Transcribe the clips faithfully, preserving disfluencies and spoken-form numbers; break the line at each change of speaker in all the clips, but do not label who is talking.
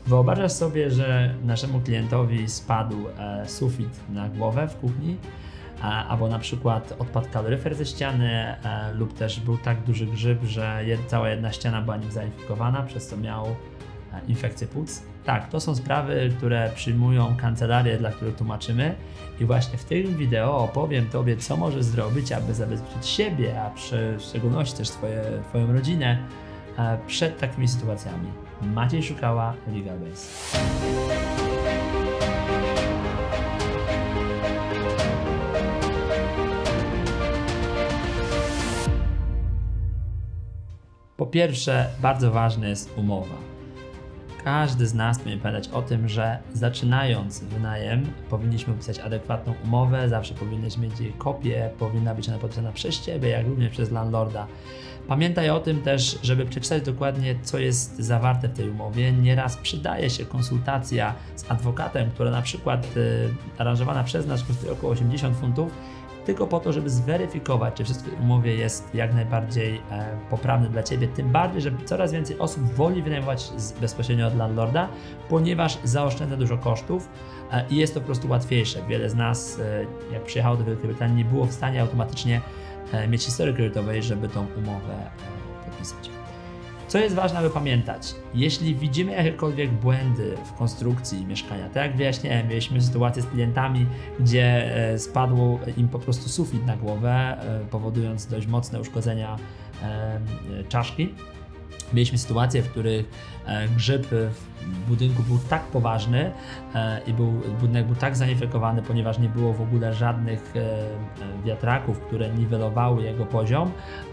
Wyobrażasz sobie, że naszemu klientowi spadł e, sufit na głowę w kuchni, a, albo na przykład odpadł kaloryfer ze ściany e, lub też był tak duży grzyb, że jed, cała jedna ściana była nim zainfekowana, przez co miał e, infekcję płuc. Tak, to są sprawy, które przyjmują kancelarię, dla których tłumaczymy, i właśnie w tym wideo opowiem Tobie, co możesz zrobić, aby zabezpieczyć siebie, a w szczególności też twoje, Twoją rodzinę e, przed takimi sytuacjami. Maciej Szukała, LegalBase. Po pierwsze, bardzo ważna jest umowa. Każdy z nas powinien pamiętać o tym, że zaczynając wynajem powinniśmy pisać adekwatną umowę, zawsze powinieneś mieć jej kopię, powinna być ona podpisana przez Ciebie, jak również przez landlorda. Pamiętaj o tym też, żeby przeczytać dokładnie, co jest zawarte w tej umowie. Nieraz przydaje się konsultacja z adwokatem, która na przykład y, aranżowana przez nas kosztuje około osiemdziesiąt funtów, tylko po to, żeby zweryfikować, czy wszystko w umowie jest jak najbardziej e, poprawne dla Ciebie, tym bardziej, że coraz więcej osób woli wynajmować z, bezpośrednio od landlorda, ponieważ zaoszczędza dużo kosztów e, i jest to po prostu łatwiejsze. Wiele z nas, e, jak przyjechało do Wielkiej Brytanii, nie było w stanie automatycznie e, mieć historii kredytowej, żeby tą umowę e, podpisać. Co jest ważne, aby pamiętać, jeśli widzimy jakiekolwiek błędy w konstrukcji mieszkania, tak jak wyjaśniałem, mieliśmy sytuację z klientami, gdzie spadł im po prostu sufit na głowę, powodując dość mocne uszkodzenia czaszki. Mieliśmy sytuacje, w których grzyb w budynku był tak poważny i był, budynek był tak zainfekowany, ponieważ nie było w ogóle żadnych wiatraków, które niwelowały jego poziom,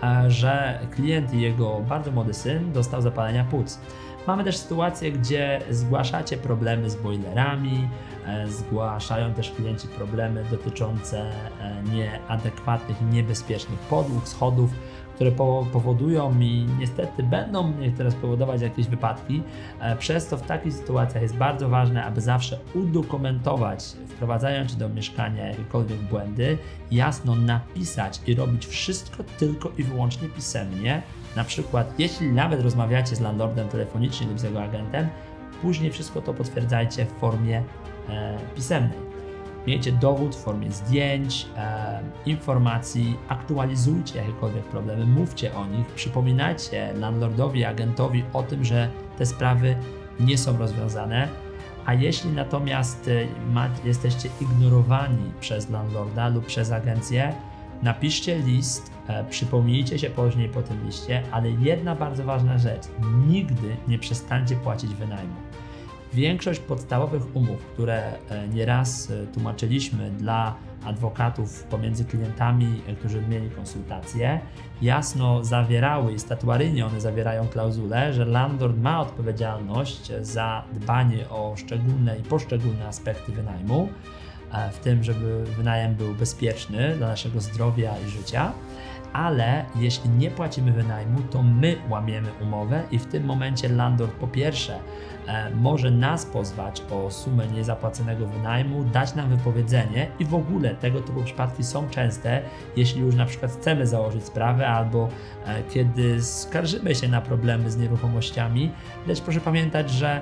że klient i jego bardzo młody syn dostał zapalenia płuc. Mamy też sytuacje, gdzie zgłaszacie problemy z boilerami, zgłaszają też klienci problemy dotyczące nieadekwatnych i niebezpiecznych podłóg, schodów, które powodują i niestety będą teraz powodować jakieś wypadki. Przez to w takich sytuacjach jest bardzo ważne, aby zawsze udokumentować, wprowadzając do mieszkania jakiekolwiek błędy, jasno napisać i robić wszystko tylko i wyłącznie pisemnie. Na przykład, jeśli nawet rozmawiacie z landlordem telefonicznie lub z jego agentem, później wszystko to potwierdzajcie w formie e, pisemnej. Miejcie dowód w formie zdjęć, e, informacji, aktualizujcie jakiekolwiek problemy, mówcie o nich, przypominajcie landlordowi, agentowi o tym, że te sprawy nie są rozwiązane. A jeśli natomiast ma, jesteście ignorowani przez landlorda lub przez agencję, napiszcie list, e, przypomnijcie się później po tym liście, ale jedna bardzo ważna rzecz, nigdy nie przestańcie płacić wynajmu. Większość podstawowych umów, które nieraz tłumaczyliśmy dla adwokatów pomiędzy klientami, którzy mieli konsultacje, jasno zawierały i statuaryjnie one zawierają klauzulę, że landlord ma odpowiedzialność za dbanie o szczególne i poszczególne aspekty wynajmu, w tym, żeby wynajem był bezpieczny dla naszego zdrowia i życia. Ale jeśli nie płacimy wynajmu, to my łamiemy umowę i w tym momencie landlord po pierwsze e, może nas pozwać o sumę niezapłaconego wynajmu, dać nam wypowiedzenie i w ogóle tego typu przypadki są częste, jeśli już na przykład chcemy założyć sprawę albo e, kiedy skarżymy się na problemy z nieruchomościami, lecz proszę pamiętać, że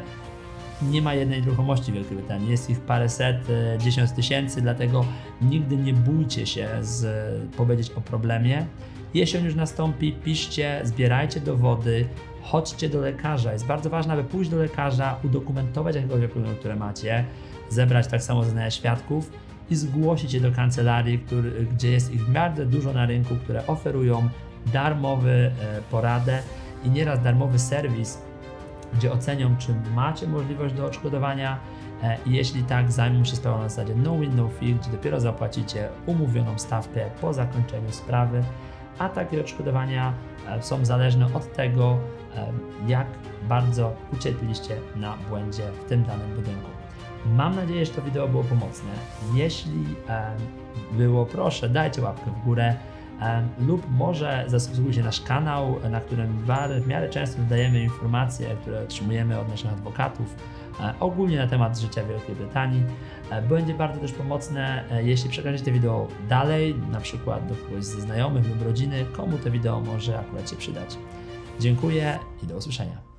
nie ma jednej nieruchomości w Wielkiej Brytanii, jest ich paręset, dziesięć tysięcy, dlatego nigdy nie bójcie się z, powiedzieć o problemie. Jeśli on już nastąpi, piszcie, zbierajcie dowody, chodźcie do lekarza. Jest bardzo ważne, aby pójść do lekarza, udokumentować jakiekolwiek problemy, które macie, zebrać tak samo zeznania świadków i zgłosić je do kancelarii, który, gdzie jest ich w miarę dużo na rynku, które oferują darmowy e, poradę i nieraz darmowy serwis, gdzie ocenią, czy macie możliwość do odszkodowania e, i jeśli tak, zajmą się sprawą na zasadzie no win, no fee, gdzie dopiero zapłacicie umówioną stawkę po zakończeniu sprawy, a takie odszkodowania e, są zależne od tego, e, jak bardzo ucierpieliście na błędzie w tym danym budynku. Mam nadzieję, że to wideo było pomocne. Jeśli e, było, proszę, dajcie łapkę w górę, lub może zasubskrybujcie nasz kanał, na którym w miarę często dodajemy informacje, które otrzymujemy od naszych adwokatów ogólnie na temat życia w Wielkiej Brytanii. Będzie bardzo też pomocne, jeśli przekażecie to wideo dalej, na przykład do kogoś ze znajomych lub rodziny, komu to wideo może akurat się przydać. Dziękuję i do usłyszenia.